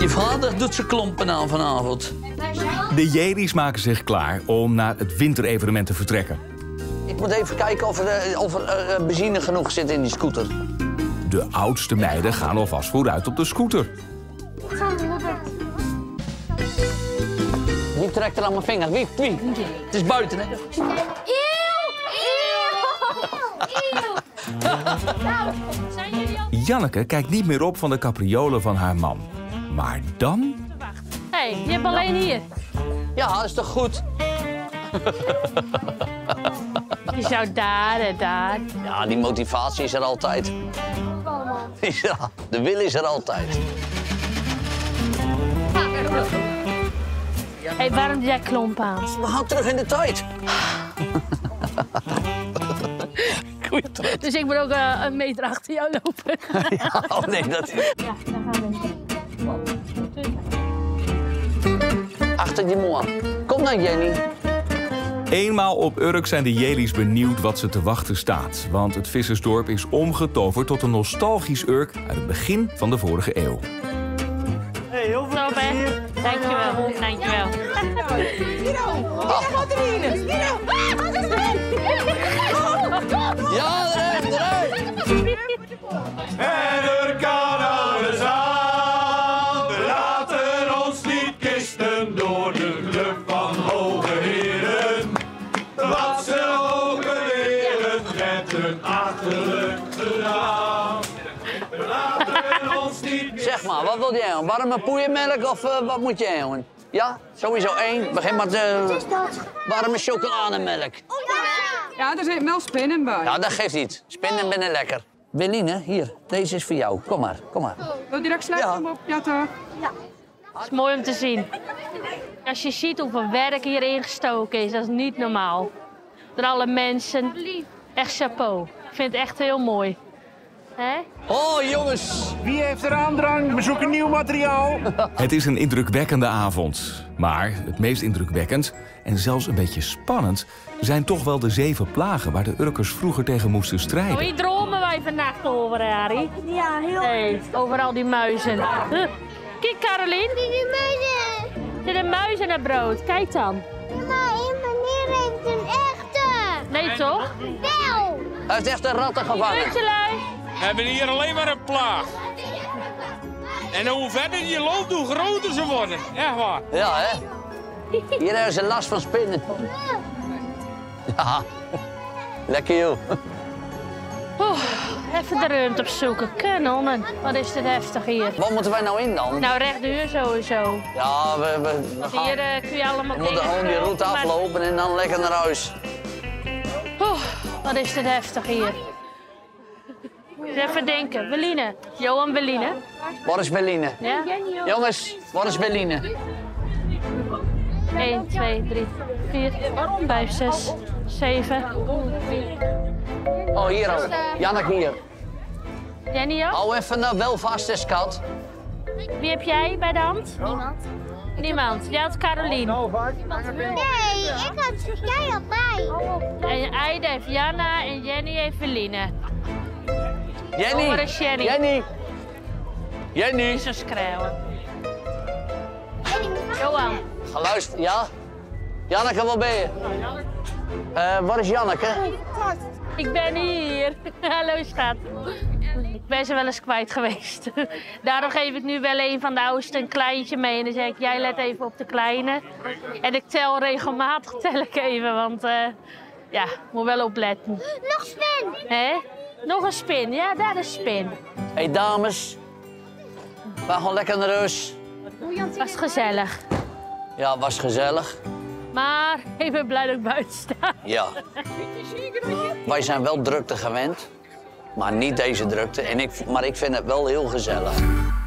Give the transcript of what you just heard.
Je vader doet zijn klompen aan vanavond. De Jelies maken zich klaar om naar het winterevenement te vertrekken. Ik moet even kijken of er benzine genoeg zit in die scooter. De oudste meiden gaan alvast vooruit op de scooter. Wie trekt er aan mijn vinger? Wie? Het is buiten, hè? Janneke kijkt niet meer op van de capriolen van haar man. Maar dan... Hé, je hebt alleen hier. Ja, dat is toch goed? Je zou daar en daar. Ja, die motivatie is er altijd. Ja, de wil is er altijd. Hé, waarom doe jij klomp aan? We gaan terug in de tijd. Goeie terug. Dus ik moet ook een meter achter jou lopen. Ja, oh nee, dat... Ja, daar gaan we. Achter die moa. Kom nou, Jenny. Eenmaal op Urk zijn de Jelies benieuwd wat ze te wachten staat. Want het vissersdorp is omgetoverd tot een nostalgisch Urk uit het begin van de vorige eeuw. Hey, heel veel plezier. Dankjewel, dankjewel. Ja, eruit. En er kan alles aan. We laten ons niet kisten door de club van hoge heren. Wat ze ook leren met hun achterlijk gedaan. We laten ons niet kisten. Zeg maar, wat wil jij? Warme poeienmelk of wat moet jij doen? Ja, sowieso 1. Begin met warme chocolademelk. Ja, er zit wel spinnen bij. Ja, dat geeft niet. Spinnen binnen lekker. Willine, hier, deze is voor jou. Kom maar, kom maar. Wil je direct sluiten hem op? Ja, toch? Het is mooi om te zien. Als je ziet hoeveel werk hierin gestoken is, dat is niet normaal. Door alle mensen. Echt chapeau. Ik vind het echt heel mooi. Hè? Oh, jongens. Wie heeft er aandrang? We zoeken nieuw materiaal. Het is een indrukwekkende avond. Maar het meest indrukwekkend, en zelfs een beetje spannend... zijn toch wel de 7 plagen waar de Urkers vroeger tegen moesten strijden. Wie dromen wij vannacht over, Harry? Ja, heel Nee, over al die muizen. Kijk, Carolien. Die muizen. Er zit een muis in het brood. Kijk dan. Maar een meneer heeft een echte. Nee, toch? Wel. Hij heeft echt een ratten gevangen. Muntjelui. We hebben hier alleen maar een plaag. En hoe verder je loopt, hoe groter ze worden. Echt waar. Ja, hè? Hier hebben ze last van spinnen. Ja, lekker joh. Oeh, even de ruimte opzoeken. Kanonnen. Wat is dit heftig hier. Wat moeten wij nou in dan? Nou, rechtduur sowieso. Ja, we gaan. Hier kun je allemaal We moeten gewoon die route maar- aflopen en dan lekker naar huis. Oeh, wat is dit heftig hier. Even denken. Beline. Johan Beline. Waar is Beline? Ja? Jongens, waar is Beline? 1, 2, 3, 4, 5, 6, 7. Oh, hier al. Janneke hier. Jenny ook? Hou even wel vast, hè, schat. Wie heb jij bij de hand? Niemand. Niemand. Jij had Carolien. Nee, ik had jij al bij. En Aida heeft Janna en Jenny heeft Beline. Jenny. Waar is Jenny? Jenny. Jenny. Zo schreeuwen. Johan. Ga luisteren, ja? Janneke, waar ben je? Waar is Janneke? Ik ben hier. Hallo, schat. Ik ben ze wel eens kwijt geweest. Daarom geef ik nu wel een van de oudsten een kleintje mee. En dan zeg ik, jij let even op de kleine. En ik tel regelmatig even, want ja, moet wel opletten. Nog spin. Hè? Nog een spin. Ja, daar is spin. Hé, dames. We gaan lekker naar huis. Was gezellig. Ja, was gezellig. Maar ik ben blij dat ik buiten sta. Ja. Wij zijn wel drukte gewend, maar niet deze drukte. Maar ik vind het wel heel gezellig.